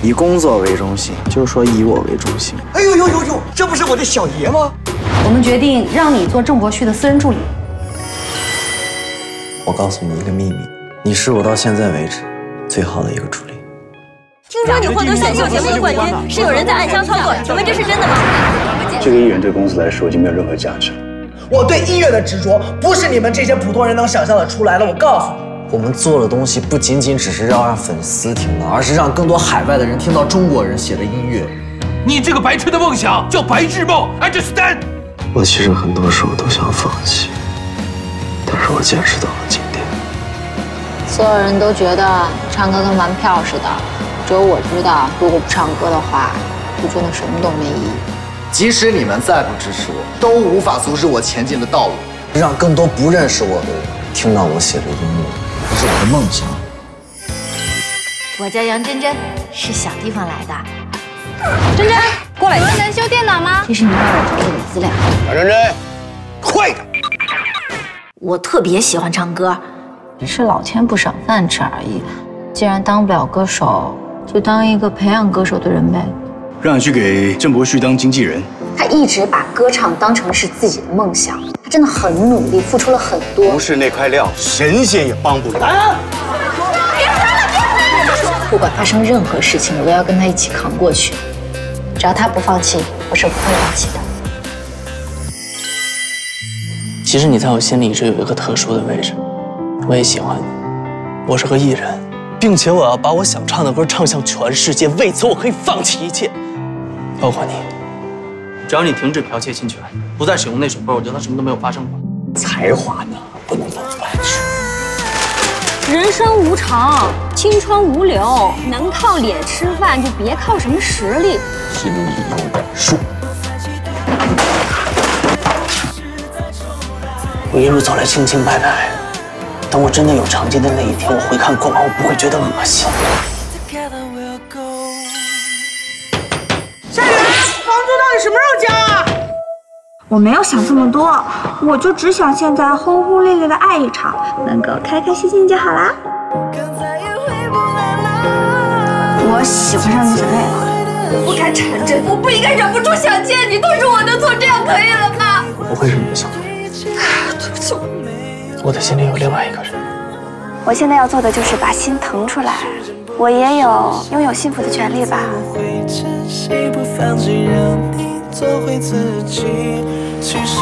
以工作为中心，就是说以我为中心。 哎呦呦呦呦，这不是我的小爷吗？ 我们决定让你做郑伯旭的私人助理。 我告诉你一个秘密，你是我到现在为止最好的一个助理。 听说你获得选秀节目的冠军，是有人在暗箱操作，请问这是真的吗？ 这个艺人对公司来说已经没有任何价值了。 我对音乐的执着，不是你们这些普通人能想象的出来的。我告诉你， 我们做的东西不仅仅只是要让粉丝听到，而是让更多海外的人听到中国人写的音乐。 你这个白痴的梦想叫白日梦 ，understand？ 我其实很多时候都想放弃，但是我坚持到了今天。 所有人都觉得唱歌跟玩票似的，只有我知道，如果不唱歌的话，就真的什么都没意义。 即使你们再不支持我，都无法阻止我前进的道路。 让更多不认识我的人听到我写的音乐，这是我的梦想。 我叫杨真真，是小地方来的。 真真，过来，能修电脑吗？ 这是你妈妈给我的资料。 马真真，快点！ 我特别喜欢唱歌， 只是老天不赏饭吃而已。既然当不了歌手，就当一个培养歌手的人呗。 让你去给郑伯旭当经纪人。 他一直把歌唱当成是自己的梦想，他真的很努力，付出了很多。 不是那块料，神仙也帮不了。 不管发生任何事情，我都要跟他一起扛过去。只要他不放弃，我是不会放弃的。 其实你在我心里一直有一个特殊的位置，我也喜欢你。我是个艺人，并且我要把我想唱的歌唱向全世界，为此我可以放弃一切，包括你。只要你停止剽窃侵权，不再使用那首歌，我就当什么都没有发生过。 才华呢，不能乱使。 人生无常，青春无留，能靠脸吃饭就别靠什么实力。 心里有点数。我一路走来清清白白，等我真的有成绩的那一天，我回看过往，我不会觉得恶心。 夏雨，房租到底什么时候交啊？ 我没有想这么多，我就只想现在轰轰烈烈的爱一场，能够开开心心就好啦。我喜欢上你小妹了， 我不该缠着你，我不应该忍不住想见你，都是我的错，这样可以了吗？ 我不会是你的小妹， 对不起， 我的心里有另外一个人。 我现在要做的就是把心腾出来，我也有拥有幸福的权利吧。 做回自己，其实